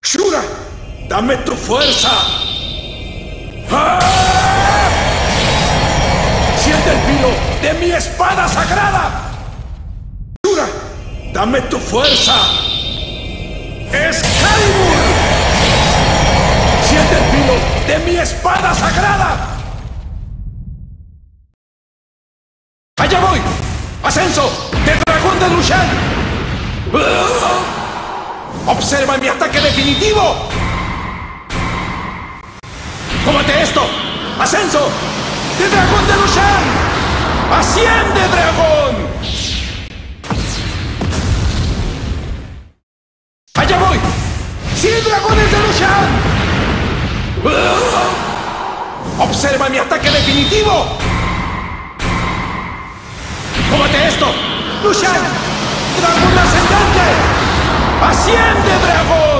Shura, dame tu fuerza. ¡Ah! Siente el filo de mi espada sagrada. Shura, dame tu fuerza. ¡Excalibur! Siente el filo de mi espada sagrada. ¡Allá voy! ¡Ascenso del dragón de Lucian! ¡Observa mi ataque definitivo! ¡Tómate esto! ¡Ascenso del dragón de Lucian! ¡Asciende, dragón! ¡Allá voy! ¡Sí, dragones de Lucian! ¡Observa mi ataque definitivo! ¡Tómate esto! ¡Lucian! ¡Dragón ascendente! ¡Asciende, dragón!